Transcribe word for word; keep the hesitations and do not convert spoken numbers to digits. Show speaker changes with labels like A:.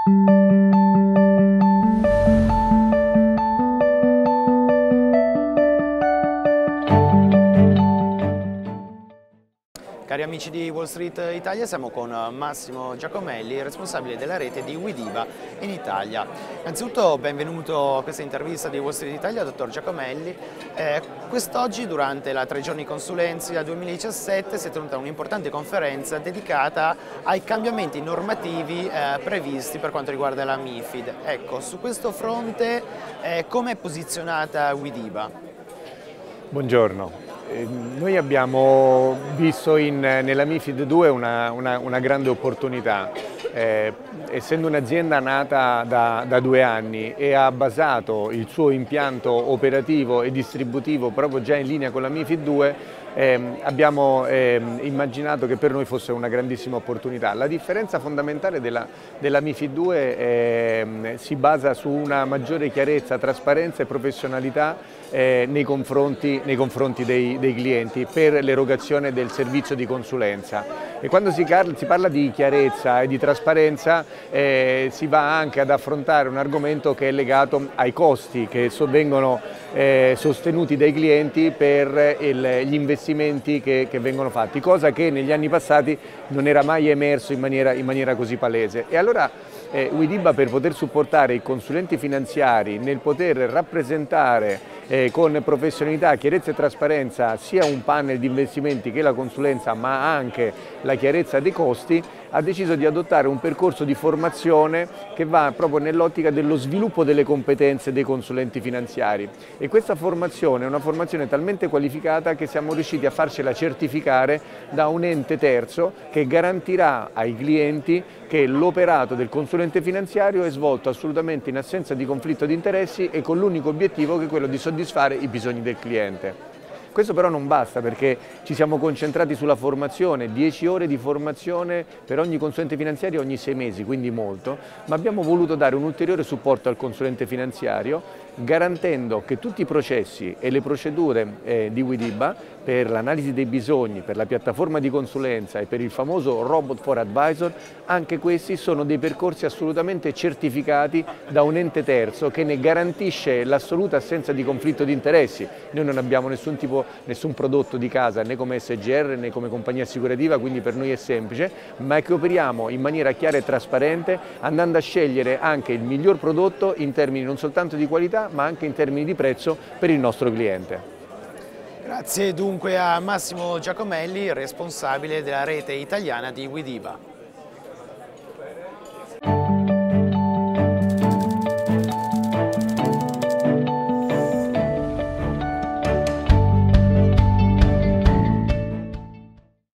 A: Cari amici di Wall Street Italia, siamo con Massimo Giacomelli, responsabile della rete di WeDiba in Italia. Innanzitutto benvenuto a questa intervista di Wall Street Italia, dottor Giacomelli. Eh, Quest'oggi, durante la tre giorni consulenza duemiladiciassette, si è tenuta un'importante conferenza dedicata ai cambiamenti normativi eh, previsti per quanto riguarda la MiFID. Ecco, su questo fronte eh, come è posizionata WeDiba?
B: Buongiorno. Noi abbiamo visto in, nella MiFID due una, una, una grande opportunità. Eh, essendo un'azienda nata da, da due anni e ha basato il suo impianto operativo e distributivo proprio già in linea con la MiFID due, eh, abbiamo eh, immaginato che per noi fosse una grandissima opportunità. La differenza fondamentale della, della MiFID due eh, si basa su una maggiore chiarezza, trasparenza e professionalità eh, nei confronti, nei confronti dei, dei clienti per l'erogazione del servizio di consulenza. E quando si, si parla di chiarezza e di trasparenza eh, si va anche ad affrontare un argomento che è legato ai costi che so, vengono eh, sostenuti dai clienti per il, gli investimenti che, che vengono fatti, cosa che negli anni passati non era mai emerso in maniera, in maniera così palese. E allora eh, WeDiba, per poter supportare i consulenti finanziari nel poter rappresentare eh, con professionalità, chiarezza e trasparenza sia un panel di investimenti che la consulenza, ma anche la chiarezza dei costi, ha deciso di adottare un percorso di formazione che va proprio nell'ottica dello sviluppo delle competenze dei consulenti finanziari. E questa formazione è una formazione talmente qualificata che siamo riusciti a farcela certificare da un ente terzo che garantirà ai clienti che l'operato del consulente finanziario è svolto assolutamente in assenza di conflitto di interessi e con l'unico obiettivo che è quello di soddisfare i bisogni del cliente. Questo però non basta, perché ci siamo concentrati sulla formazione, dieci ore di formazione per ogni consulente finanziario ogni sei mesi, quindi molto, ma abbiamo voluto dare un ulteriore supporto al consulente finanziario garantendo che tutti i processi e le procedure eh, di WeDiba per l'analisi dei bisogni, per la piattaforma di consulenza e per il famoso Robot for Advisor, anche questi sono dei percorsi assolutamente certificati da un ente terzo che ne garantisce l'assoluta assenza di conflitto di interessi. Noi non abbiamo nessun tipo, nessun prodotto di casa né come S G R né come compagnia assicurativa, quindi per noi è semplice, ma che operiamo in maniera chiara e trasparente, andando a scegliere anche il miglior prodotto in termini non soltanto di qualità ma anche in termini di prezzo per il nostro cliente.
A: Grazie dunque a Massimo Giacomelli, responsabile della rete italiana di WeDiba.